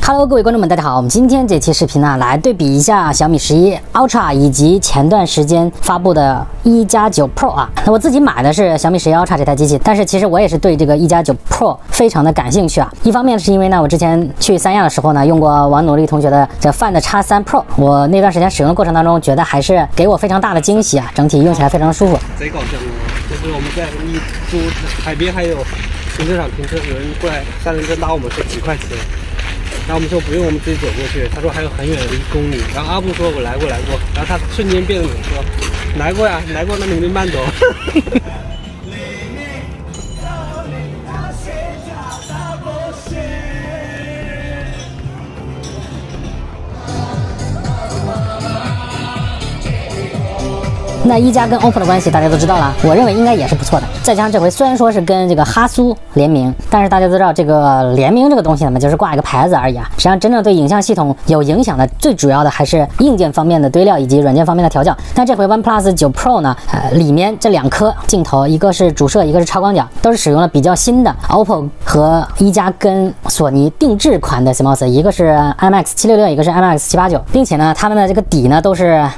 Hello， 各位观众们，大家好。我们今天这期视频呢，来对比一下小米11 Ultra 以及前段时间发布的1+9 Pro 啊。那我自己买的是小米11 Ultra 这台机器，但是其实我也是对这个1+9 Pro 非常的感兴趣啊。一方面是因为呢，我之前去三亚的时候呢，用过王努力同学的这 Find X3 Pro， 我那段时间使用的过程当中，觉得还是给我非常大的惊喜啊，整体用起来非常舒服。 贼搞笑就是我们在一租海边还有停车场停车，有人过来3轮车拉我们说几块钱。然后我们说不用，我们自己走过去。他说还有很远的1公里。然后阿布说我来过。然后他瞬间变了脸说来过呀，来过，那你们慢走。 那1加跟 OPPO 的关系大家都知道了，我认为应该也是不错的。再加上这回虽然说是跟这个哈苏联名，但是大家都知道这个联名这个东西呢，就是挂一个牌子而已啊。实际上真正对影像系统有影响的，最主要的还是硬件方面的堆料以及软件方面的调教。那这回 OnePlus 9 Pro 呢，里面这2颗镜头，一个是主摄，一个是超广角，都是使用了比较新的 OPPO 和1加跟索尼定制款的 CMOS， 一个是 IMX766， 一个是 IMX789， 并且呢，它们的这个底呢都是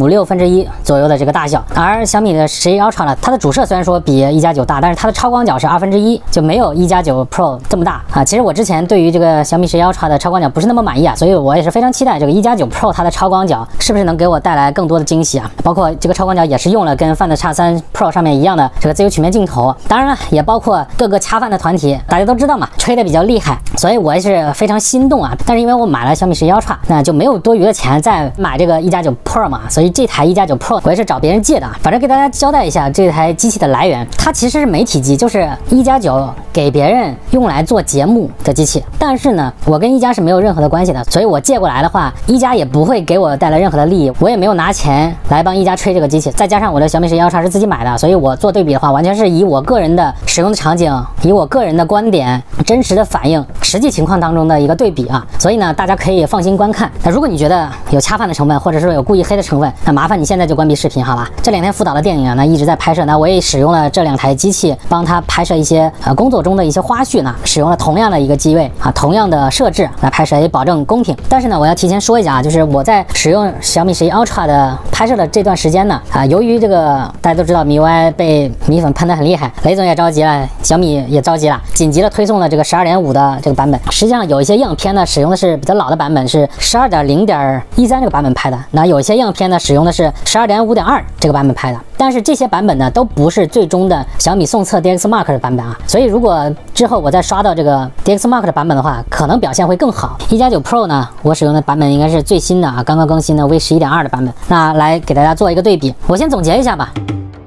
1.56%左右的这个大小。而小米的11 Ultra 呢，它的主摄虽然说比1+9大，但是它的超广角是1/2，就没有1+9 Pro 这么大啊。其实我之前对于这个小米11 Ultra 的超广角不是那么满意啊，所以我也是非常期待这个1+9 Pro 它的超广角是不是能给我带来更多的惊喜啊。包括这个超广角也是用了跟 Find X3 Pro 上面一样的这个自由曲面镜头，当然了，也包括各个恰饭的团体，大家都知道嘛，吹的比较厉害，所以我也是非常心动啊。但是因为我买了小米11 Ultra， 那就没有多余的钱再买这个1+9 Pro 嘛，所以这台1+9 Pro 我也是找别人借的。反正给大家交代一下这台机器的来源，它其实是媒体机，就是1+9给别人用来做节目的机器。但是呢，我跟1加是没有任何的关系的，所以我借过来的话，1加也不会给我带来任何的利益，我也没有拿钱来帮1加吹这个机器。再加上我的小米11 Ultra 是自己买的，所以我做对比的话，完全是以我个人的使用的场景，以我个人的观点，真实的反映实际情况当中的一个对比啊。所以呢，大家可以放心观看。那如果你觉得有恰饭的成分，或者是有故意黑的成分，那麻烦你现在就关闭视频好吧。这2天辅导的电影啊，那一直在拍摄，那我也使用了这2台机器帮他拍摄一些工作中的一些花絮呢，使用了同样的一个机位啊，同样的设置来拍摄，也保证公平。但是呢，我要提前说一下啊，就是我在使用小米11 Ultra 的拍摄的这段时间呢，由于这个大家都知道MIUI 被米粉喷得很厉害，雷总也着急了，小米也着急了，紧急的推送了这个 12.5 的这个版本。实际上有一些样片呢使用的是比较老的版本，是 12.0.13 这个版本拍的，那有一些样片呢使用的是 12.5.2 这个版本拍的。但是这些版本呢都不是最终的小米送测 DX Mark 的版本啊，所以如果之后我再刷到这个 DX Mark 的版本的话，可能表现会更好。1+9 Pro 呢，我使用的版本应该是最新的啊，刚刚更新的 V11.2 的版本。那来给大家做一个对比，我先总结一下吧。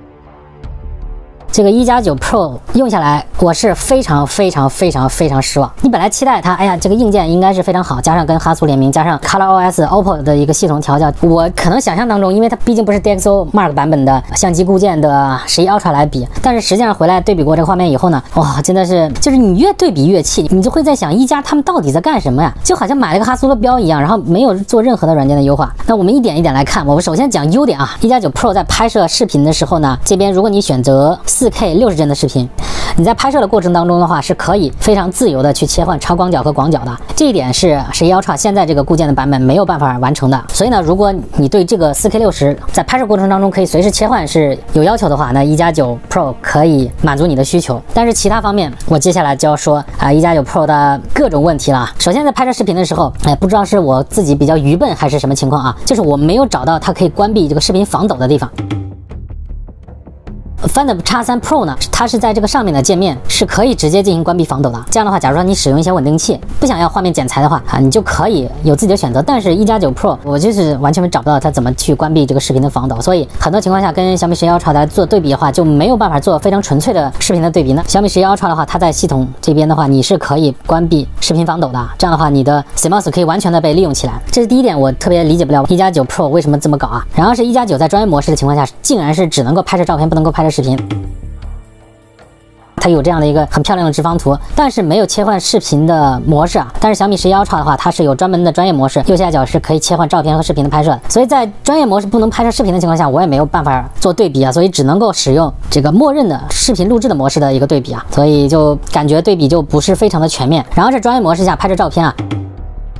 这个1+9 Pro 用下来，我是非常失望。你本来期待它，哎呀，这个硬件应该是非常好，加上跟哈苏联名，加上 ColorOS OPPO 的一个系统调教，我可能想象当中，因为它毕竟不是 DxO Mark 版本的相机固件的11 Ultra 来比，但是实际上回来对比过这个画面以后呢，哇，真的是，就是你越对比越气，你就会在想1加他们到底在干什么呀？就好像买了个哈苏的标一样，然后没有做任何的软件的优化。那我们一点一点来看，我们首先讲优点啊。1+9 Pro 在拍摄视频的时候呢，这边如果你选择4K 60帧的视频，你在拍摄的过程当中的话，是可以非常自由的去切换超广角和广角的。这一点是11 Ultra 现在这个固件的版本没有办法完成的。所以呢，如果你对这个 4K 60在拍摄过程当中可以随时切换是有要求的话，那1+9 Pro 可以满足你的需求。但是其他方面，我接下来就要说1+9 Pro 的各种问题了。首先在拍摄视频的时候，不知道是我自己比较愚笨还是什么情况啊，就是我没有找到它可以关闭这个视频防抖的地方。Find X3 Pro 呢，它是在这个上面的界面是可以直接进行关闭防抖的。这样的话，假如说你使用一些稳定器，不想要画面剪裁的话你就可以有自己的选择。但是1+9 Pro 我就是完全找不到它怎么去关闭这个视频的防抖，所以很多情况下跟小米11 Ultra 来做对比的话，就没有办法做非常纯粹的视频的对比呢。小米11 Ultra 的话，它在系统这边的话，你是可以关闭视频防抖的，这样的话你的 CMOS 可以完全的被利用起来。这是第一点，我特别理解不了1+9 Pro 为什么这么搞啊。然后是1+9在专业模式的情况下，竟然是只能够拍摄照片，不能够拍摄视频。它有这样的一个很漂亮的直方图，但是没有切换视频的模式啊。但是小米11 Ultra 的话，它是有专门的专业模式，右下角是可以切换照片和视频的拍摄的。所以在专业模式不能拍摄视频的情况下，我也没有办法做对比啊，所以只能够使用这个默认的视频录制的模式的一个对比啊，所以就感觉对比就不是非常的全面。然后在专业模式下拍摄照片啊，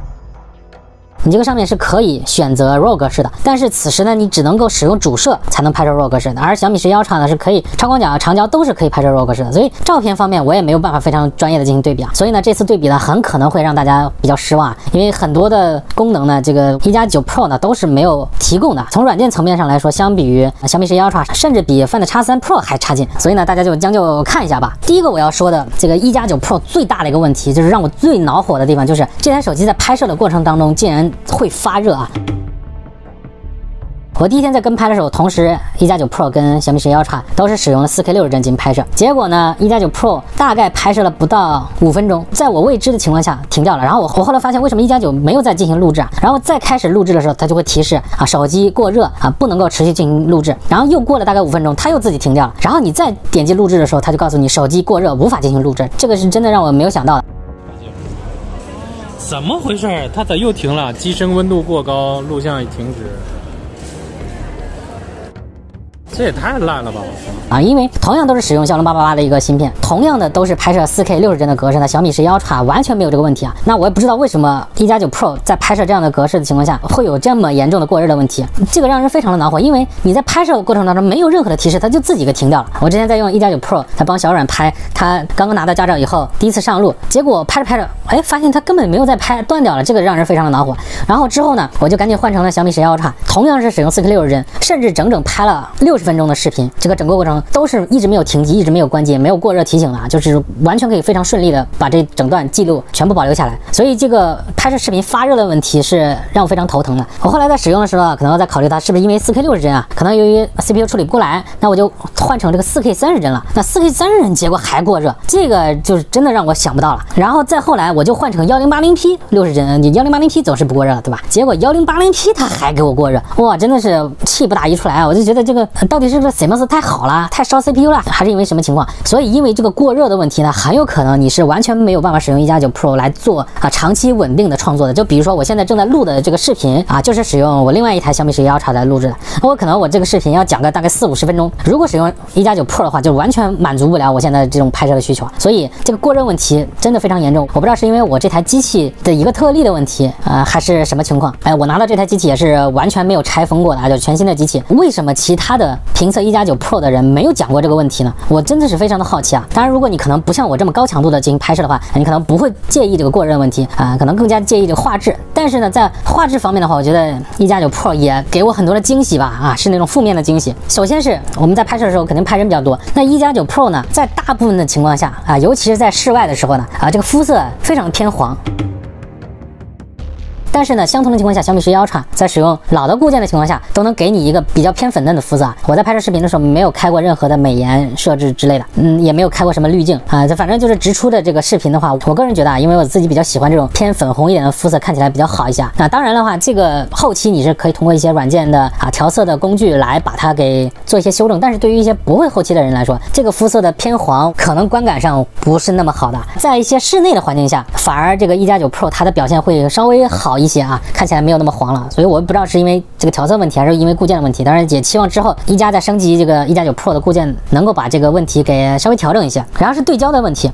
你这个上面是可以选择 RAW 格式的，但是此时呢，你只能够使用主摄才能拍摄 RAW 格式的，而小米11 Ultra 呢是可以超广角、长焦都是可以拍摄 RAW 格式的，所以照片方面我也没有办法非常专业的进行对比啊。所以呢，这次对比呢很可能会让大家比较失望，因为很多的功能呢，这个1加9 Pro 呢都是没有提供的。从软件层面上来说，相比于小米11 Ultra， 甚至比 Find X3 Pro 还差劲。所以呢，大家就将就看一下吧。第一个我要说的这个1加9 Pro 最大的一个问题，就是让我最恼火的地方，就是这台手机在拍摄的过程当中竟然会发热啊。我第一天在跟拍的时候，同时1加9 Pro 跟小米11 Ultra 都是使用了 4K 60帧进行拍摄，结果呢1加9 Pro 大概拍摄了不到5分钟，在我未知的情况下停掉了。然后我后来发现为什么1加9没有再进行录制啊？然后再开始录制的时候，它就会提示啊手机过热啊，不能够持续进行录制。然后又过了大概5分钟，它又自己停掉了。然后你再点击录制的时候，它就告诉你手机过热，无法进行录制。这个是真的让我没有想到的。 怎么回事？它咋又停了？机身温度过高，录像已停止。这也太烂了吧！ 啊，因为同样都是使用骁龙888的一个芯片，同样的都是拍摄 4K 60帧的格式呢，小米11 Ultra 完全没有这个问题啊。那我也不知道为什么1加9 Pro 在拍摄这样的格式的情况下会有这么严重的过热的问题，这个让人非常的恼火。因为你在拍摄过程当中没有任何的提示，它就自己给停掉了。我之前在用1加9 Pro， 他帮小阮拍，他刚刚拿到驾照以后第一次上路，结果拍着拍着，哎，发现他根本没有在拍，断掉了，这个让人非常的恼火。然后之后呢，我就赶紧换成了小米11 Ultra， 同样是使用 4K 60帧，甚至整整拍了60分钟的视频，这个整个过程都是一直没有停机，一直没有关机，没有过热提醒的啊，就是完全可以非常顺利的把这整段记录全部保留下来。所以这个拍摄视频发热的问题是让我非常头疼的。我后来在使用的时候啊，可能在考虑它是不是因为 4K 60帧啊，可能由于 CPU 处理不过来，那我就换成这个 4K 30帧了。那 4K 30帧结果还过热，这个就是真的让我想不到了。然后再后来我就换成 1080P 60帧，你 1080P 总是不过热对吧？结果 1080P 它还给我过热，哇，真的是气不打一处来啊！我就觉得这个到底是不是 CMOS 太好了，太烧 CPU 了，还是因为什么情况？所以因为这个过热的问题呢，很有可能你是完全没有办法使用1加9 Pro 来做长期稳定的创作的。就比如说我现在正在录的这个视频啊，就是使用我另外一台小米11 Ultra 来录制的。我这个视频要讲个大概40-50分钟，如果使用1加9 Pro 的话，就完全满足不了我现在这种拍摄的需求。所以这个过热问题真的非常严重。我不知道是因为我这台机器的一个特例的问题还是什么情况。我拿到这台机器也是完全没有拆封过的就是全新的机器。为什么其他的评测1加9 Pro 的人没有讲过这个问题呢？我真的是非常的好奇啊。当然如果你可能不像我这么高强度的进行拍摄的话，你可能不会介意这个过热问题可能更加介意这个画质。但是呢，在画质方面的话，我觉得1加9 Pro 也给我很多的惊喜吧是那种负面的惊喜。首先是我们在拍摄的时候肯定拍人比较多，那1加9 Pro 呢，在大部分的情况下尤其是在室外的时候呢这个肤色非常偏黄。但是呢，相同的情况下，小米11 Ultra 在使用老的固件的情况下，都能给你一个比较偏粉嫩的肤色。我在拍摄视频的时候没有开过任何的美颜设置之类的，也没有开过什么滤镜反正就是直出的这个视频的话，我个人觉得因为我自己比较喜欢这种偏粉红一点的肤色，看起来比较好一些。当然的话，这个后期你是可以通过一些软件的调色的工具来把它给做一些修正，但是对于一些不会后期的人来说，这个肤色的偏黄可能观感上不是那么好的。在一些室内的环境下，反而这个1加9 Pro 它的表现会稍微好一些看起来没有那么黄了。所以我不知道是因为这个调色问题还是因为固件的问题，当然也期望之后一加再升级这个1加9 Pro 的固件能够把这个问题给稍微调整一些。然后是对焦的问题，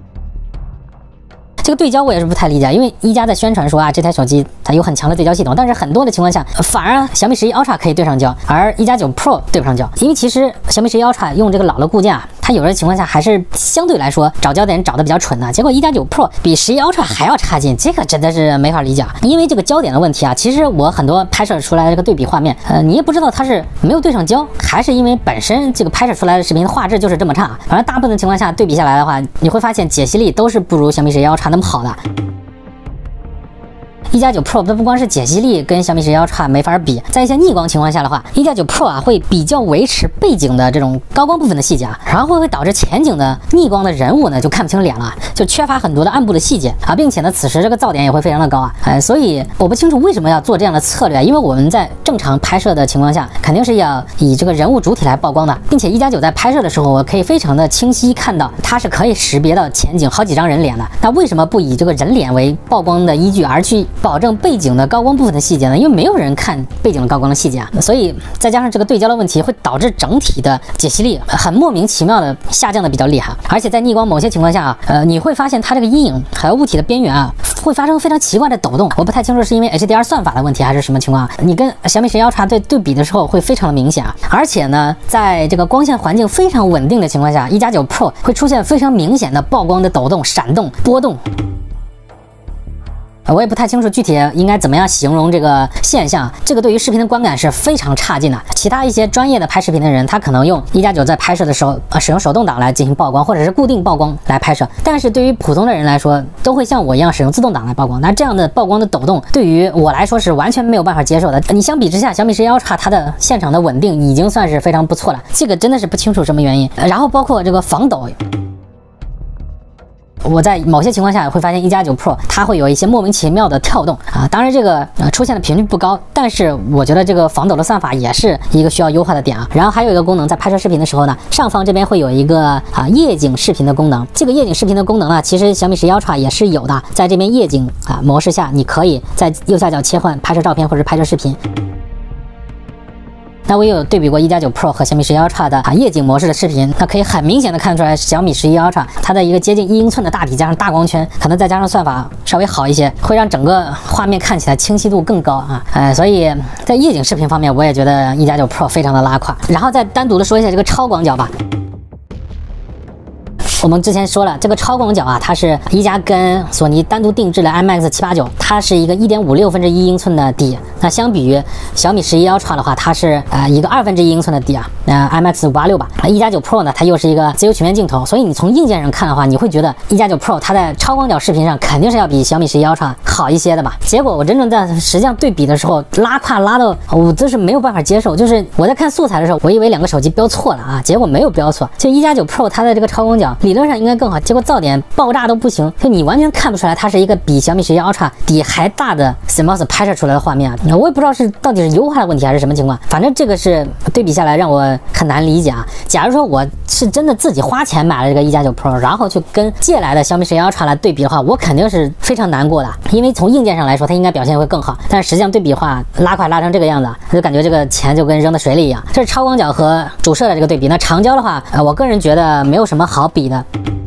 这个对焦我也是不太理解，因为一加在宣传说这台手机它有很强的对焦系统，但是很多的情况下反而小米11 Ultra 可以对上焦，而1加9 Pro 对不上焦。因为其实小米11 Ultra 用这个老的固件它有的情况下还是相对来说找焦点找的比较蠢的，结果1加9 Pro 比11 Ultra 还要差劲，这个真的是没法理解。因为这个焦点的问题其实我很多拍摄出来的这个对比画面你也不知道它是没有对上焦，还是因为本身这个拍摄出来的视频的画质就是这么差。反正大部分的情况下对比下来的话，你会发现解析力都是不如小米11 Ultra那么好的。1加9 Pro 它不光是解析力跟小米11 Ultra 没法比，在一些逆光情况下的话，1加9 Pro 会比较维持背景的这种高光部分的细节然后会导致前景的逆光的人物呢就看不清脸了，就缺乏很多的暗部的细节并且呢此时这个噪点也会非常的高所以我不清楚为什么要做这样的策略因为我们在正常拍摄的情况下肯定是要以这个人物主体来曝光的，并且1加9在拍摄的时候我可以非常的清晰看到它是可以识别到前景好几张人脸的，那为什么不以这个人脸为曝光的依据，而去保证背景的高光部分的细节呢？因为没有人看背景的高光的细节啊，所以再加上这个对焦的问题，会导致整体的解析力很莫名其妙的下降的比较厉害。而且在逆光某些情况下啊，你会发现它这个阴影还有物体的边缘啊，会发生非常奇怪的抖动。我不太清楚是因为 HDR 算法的问题还是什么情况，你跟小米10 Ultra 对比的时候会非常的明显啊。而且呢，在这个光线环境非常稳定的情况下，1+9 Pro 会出现非常明显的曝光的抖动、闪动、波动。我也不太清楚具体应该怎么样形容这个现象，这个对于视频的观感是非常差劲的。其他一些专业的拍视频的人，他可能用1+9在拍摄的时候使用手动挡来进行曝光，或者是固定曝光来拍摄。但是对于普通的人来说，都会像我一样使用自动挡来曝光。那这样的曝光的抖动，对于我来说是完全没有办法接受的。你相比之下，小米11 Ultra 它的现场的稳定已经算是非常不错了，这个真的是不清楚什么原因。然后包括这个防抖。我在某些情况下会发现1+9 Pro 它会有一些莫名其妙的跳动啊，当然这个出现的频率不高，但是我觉得这个防抖的算法也是一个需要优化的点啊。然后还有一个功能，在拍摄视频的时候呢，上方这边会有一个夜景视频的功能。这个夜景视频的功能呢，其实小米11 Ultra 也是有的，在这边夜景模式下，你可以在右下角切换拍摄照片或者拍摄视频。那我也有对比过1+9 Pro 和小米11 Ultra 的夜景模式的视频，那可以很明显的看出来，小米11 Ultra 它的一个接近1英寸的大体加上大光圈，可能再加上算法稍微好一些，会让整个画面看起来清晰度更高啊。所以在夜景视频方面，我也觉得1+9 Pro 非常的拉胯。然后再单独的说一下这个超广角吧。我们之前说了，这个超广角啊，它是一加跟索尼单独定制的 IMX789，它是一个1.56英寸的底。那相比于小米11 Ultra 的话，它是一个1/2英寸的底啊，IMX586吧。1+9 Pro 呢，它又是一个自由曲面镜头，所以你从硬件上看的话，你会觉得1+9 Pro 它在超广角视频上肯定是要比小米11 Ultra 好一些的吧。结果我真正在实际上对比的时候，拉胯拉到我真是没有办法接受。就是我在看素材的时候，我以为两个手机标错了啊，结果没有标错，就1+9 Pro 它的这个超广角理论上应该更好，结果噪点爆炸都不行，就你完全看不出来它是一个比小米11 Ultra 底还大的 CMOS 拍摄出来的画面啊。我也不知道是到底是优化的问题还是什么情况，反正这个是对比下来让我很难理解啊。假如说我是真的自己花钱买了这个1+9 Pro， 然后去跟借来的小米11 Ultra 来对比的话，我肯定是非常难过的，因为从硬件上来说它应该表现会更好，但是实际上对比的话拉胯拉成这个样子，就感觉这个钱就跟扔到水里一样。这是超广角和主摄的这个对比。那长焦的话，我个人觉得没有什么好比的。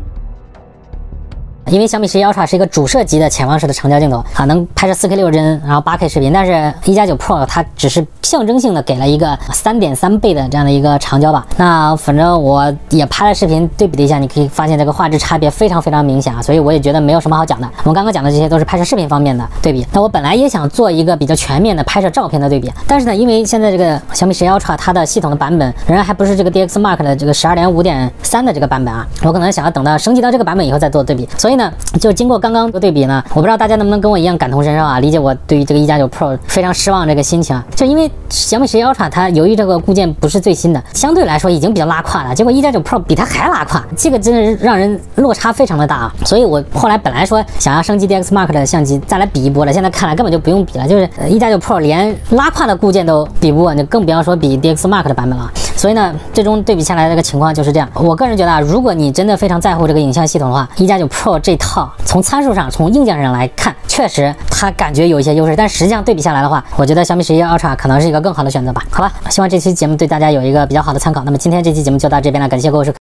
因为小米11 Ultra 是一个主摄级的潜望式的长焦镜头啊，能拍摄4K 60帧，然后8K 视频。但是1+9 Pro 它只是象征性的给了一个3.3倍的这样的一个长焦吧。那反正我也拍了视频对比了一下，你可以发现这个画质差别非常非常明显啊，所以我也觉得没有什么好讲的。我们刚刚讲的这些都是拍摄视频方面的对比。那我本来也想做一个比较全面的拍摄照片的对比，但是呢，因为现在这个小米11 Ultra 它的系统的版本仍然还不是这个 DxMark 的这个 12.5.3 的这个版本啊，我可能想要等到升级到这个版本以后再做对比。所以呢，就经过刚刚的对比呢，我不知道大家能不能跟我一样感同身受啊，理解我对于这个1+9 Pro 非常失望这个心情啊。就因为小米11 Ultra 它由于这个固件不是最新的，相对来说已经比较拉胯了，结果1+9 Pro 比它还拉胯，这个真的是让人落差非常的大啊。所以我后来本来说想要升级 DxMark 的相机再来比一波了，现在看来根本就不用比了，就是1+9 Pro 连拉胯的固件都比不稳，就更不要说比 DxMark 的版本了。所以呢，最终对比下来这个情况就是这样。我个人觉得啊，如果你真的非常在乎这个影像系统的话，1+9 Pro 这套从参数上、从硬件上来看，确实它感觉有一些优势，但实际上对比下来的话，我觉得小米11 Ultra 可能是一个更好的选择吧。好吧，希望这期节目对大家有一个比较好的参考。那么今天这期节目就到这边了，感谢各位收看。